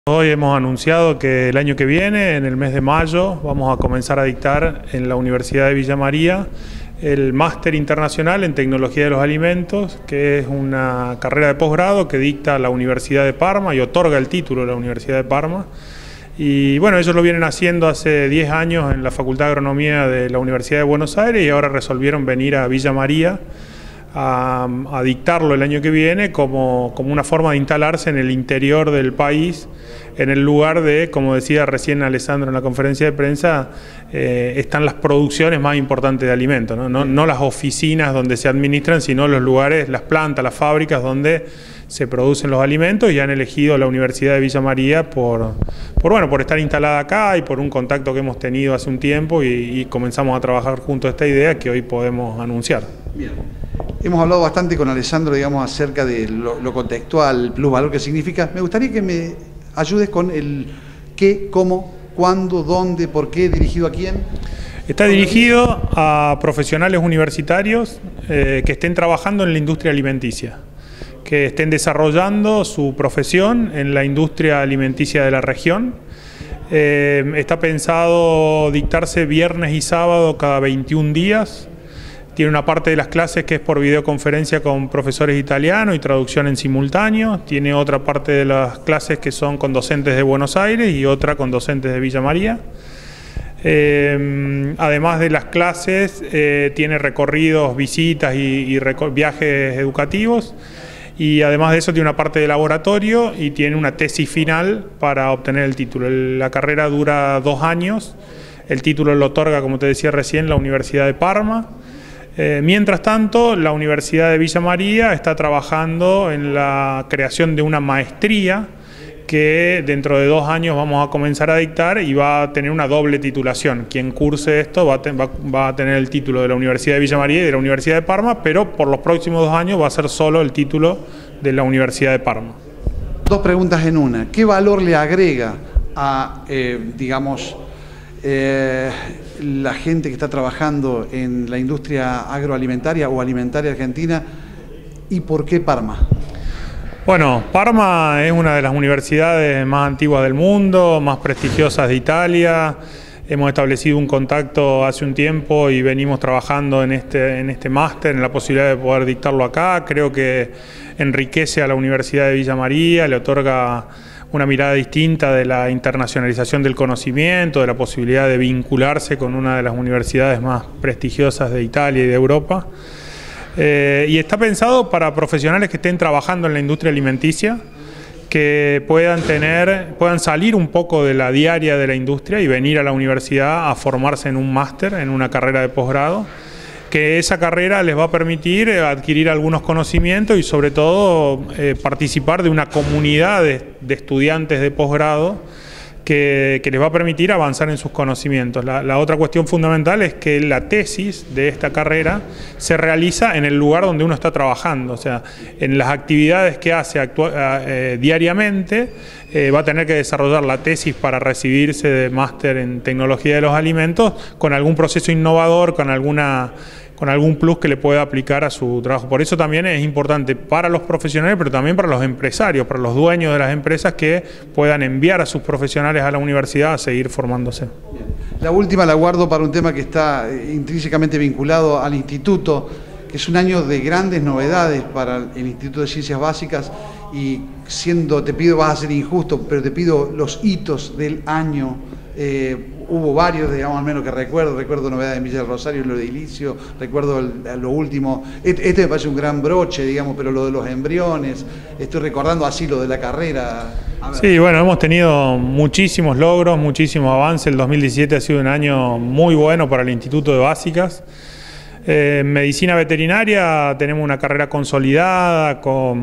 Hoy hemos anunciado que el año que viene, en el mes de mayo, vamos a comenzar a dictar en la Universidad de Villa María el Máster Internacional en Tecnología de los Alimentos, que es una carrera de posgrado que dicta la Universidad de Parma y otorga el título de la Universidad de Parma. Y bueno, ellos lo vienen haciendo hace 10 años en la Facultad de Agronomía de la Universidad de Buenos Aires y ahora resolvieron venir a Villa María a dictarlo el año que viene como una forma de instalarse en el interior del país, en el lugar de, como decía recién Alessandro en la conferencia de prensa, están las producciones más importantes de alimentos, no las oficinas donde se administran, sino los lugares, las plantas, las fábricas donde se producen los alimentos, y han elegido la Universidad de Villa María por estar instalada acá y por un contacto que hemos tenido hace un tiempo y comenzamos a trabajar junto a esta idea que hoy podemos anunciar. Bien. Hemos hablado bastante con Alessandro, digamos, acerca de lo contextual, el plusvalor que significa. Me gustaría que me ayudes con el qué, cómo, cuándo, dónde, por qué, dirigido a quién. Está dirigido a profesionales universitarios que estén trabajando en la industria alimenticia, que estén desarrollando su profesión en la industria alimenticia de la región. Está pensado dictarse viernes y sábado cada 21 días. Tiene una parte de las clases que es por videoconferencia con profesores italianos y traducción en simultáneo. Tiene otra parte de las clases que son con docentes de Buenos Aires y otra con docentes de Villa María. Además de las clases, tiene recorridos, visitas y viajes educativos. Y además de eso tiene una parte de laboratorio y tiene una tesis final para obtener el título. La carrera dura 2 años. El título lo otorga, como te decía recién, la Universidad de Parma. Mientras tanto, la Universidad de Villa María está trabajando en la creación de una maestría que dentro de 2 años vamos a comenzar a dictar y va a tener una doble titulación. Quien curse esto va a tener el título de la Universidad de Villa María y de la Universidad de Parma, pero por los próximos 2 años va a ser solo el título de la Universidad de Parma. 2 preguntas en una. ¿Qué valor le agrega a, la gente que está trabajando en la industria agroalimentaria o alimentaria argentina, y por qué Parma? Bueno, Parma es una de las universidades más antiguas del mundo, más prestigiosas de Italia. Hemos establecido un contacto hace un tiempo y venimos trabajando en este máster, en la posibilidad de poder dictarlo acá. Creo que enriquece a la Universidad de Villa María, le otorga una mirada distinta de la internacionalización del conocimiento, de la posibilidad de vincularse con una de las universidades más prestigiosas de Italia y de Europa. Y está pensado para profesionales que estén trabajando en la industria alimenticia, que puedan salir un poco de la diaria de la industria y venir a la universidad a formarse en un máster, en una carrera de posgrado, que esa carrera les va a permitir adquirir algunos conocimientos y sobre todo participar de una comunidad de estudiantes de posgrado que les va a permitir avanzar en sus conocimientos. La otra cuestión fundamental es que la tesis de esta carrera se realiza en el lugar donde uno está trabajando, o sea, en las actividades que hace diariamente. Va a tener que desarrollar la tesis para recibirse de máster en tecnología de los alimentos con algún proceso innovador, con algún plus que le pueda aplicar a su trabajo. Por eso también es importante para los profesionales, pero también para los empresarios, para los dueños de las empresas, que puedan enviar a sus profesionales a la universidad a seguir formándose. Bien. La última la guardo para un tema que está intrínsecamente vinculado al instituto, que es un año de grandes novedades para el Instituto de Ciencias Básicas, y te pido, vas a ser injusto, pero te pido los hitos del año. Hubo varios, digamos, al menos que recuerdo novedades en Villa del Rosario, lo de edilicio, recuerdo lo último, este me parece un gran broche, digamos, pero lo de los embriones, estoy recordando así lo de la carrera. Sí, bueno, hemos tenido muchísimos logros, muchísimos avances. El 2017 ha sido un año muy bueno para el Instituto de Básicas. En medicina veterinaria tenemos una carrera consolidada,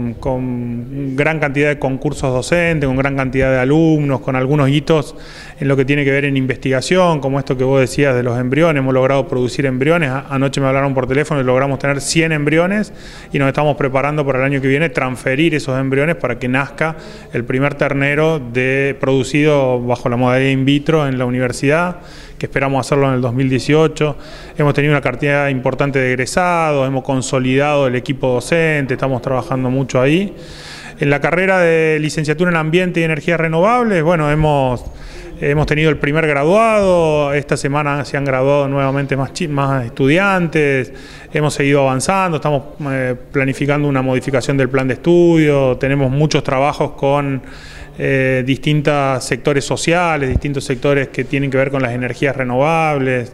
con gran cantidad de concursos docentes, con gran cantidad de alumnos, con algunos hitos en lo que tiene que ver en investigación, como esto que vos decías de los embriones. Hemos logrado producir embriones. Anoche me hablaron por teléfono y logramos tener 100 embriones y nos estamos preparando para el año que viene transferir esos embriones para que nazca el primer ternero producido bajo la modalidad in vitro en la universidad, que esperamos hacerlo en el 2018. Hemos tenido una cantidad importante de egresados, hemos consolidado el equipo docente, estamos trabajando mucho ahí. En la carrera de licenciatura en Ambiente y Energías Renovables, bueno, hemos tenido el primer graduado, esta semana se han graduado nuevamente más estudiantes, hemos seguido avanzando, estamos planificando una modificación del plan de estudio, tenemos muchos trabajos con distintos sectores sociales, distintos sectores que tienen que ver con las energías renovables.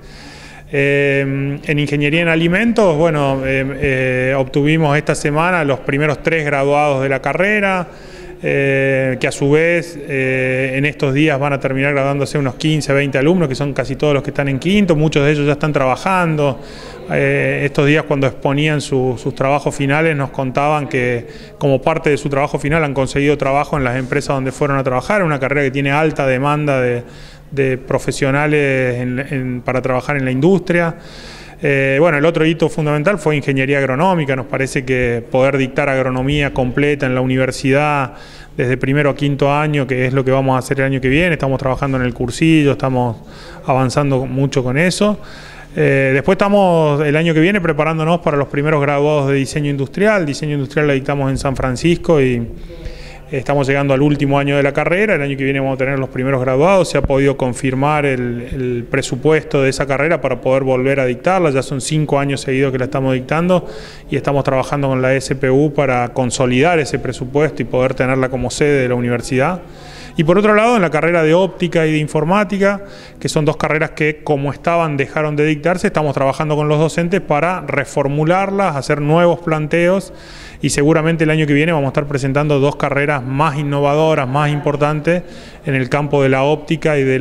En Ingeniería en Alimentos, bueno, obtuvimos esta semana los primeros 3 graduados de la carrera, que a su vez en estos días van a terminar graduándose unos 15, 20 alumnos, que son casi todos los que están en quinto, muchos de ellos ya están trabajando. Estos días cuando exponían sus trabajos finales nos contaban que como parte de su trabajo final han conseguido trabajo en las empresas donde fueron a trabajar, una carrera que tiene alta demanda de profesionales para trabajar en la industria. Bueno, el otro hito fundamental fue ingeniería agronómica. Nos parece que poder dictar agronomía completa en la universidad desde primero a quinto año, que es lo que vamos a hacer el año que viene, estamos trabajando en el cursillo, estamos avanzando mucho con eso. Después estamos el año que viene preparándonos para los primeros graduados de diseño industrial. Diseño industrial la dictamos en San Francisco y estamos llegando al último año de la carrera. El año que viene vamos a tener los primeros graduados. Se ha podido confirmar el presupuesto de esa carrera para poder volver a dictarla. Ya son 5 años seguidos que la estamos dictando y estamos trabajando con la SPU para consolidar ese presupuesto y poder tenerla como sede de la universidad. Y por otro lado, en la carrera de óptica y de informática, que son 2 carreras que como estaban dejaron de dictarse, estamos trabajando con los docentes para reformularlas, hacer nuevos planteos y seguramente el año que viene vamos a estar presentando 2 carreras más innovadoras, más importantes en el campo de la óptica y de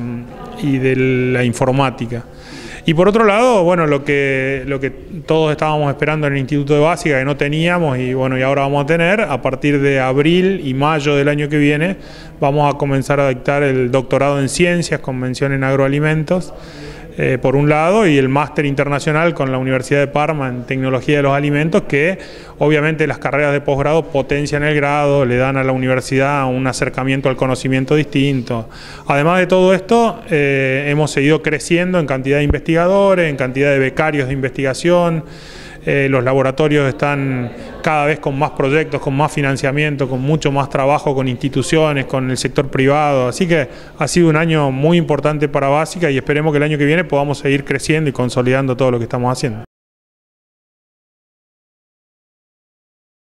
la informática. Y por otro lado, bueno, lo que todos estábamos esperando en el Instituto de Básica, que no teníamos y bueno, y ahora vamos a tener, a partir de abril y mayo del año que viene, vamos a comenzar a dictar el doctorado en Ciencias con mención en Agroalimentos, por un lado, y el máster internacional con la Universidad de Parma en Tecnología de los Alimentos, que obviamente las carreras de posgrado potencian el grado, le dan a la universidad un acercamiento al conocimiento distinto. Además de todo esto, hemos seguido creciendo en cantidad de investigadores, en cantidad de becarios de investigación. Los laboratorios están cada vez con más proyectos, con más financiamiento, con mucho más trabajo con instituciones, con el sector privado. Así que ha sido un año muy importante para Básica y esperemos que el año que viene podamos seguir creciendo y consolidando todo lo que estamos haciendo.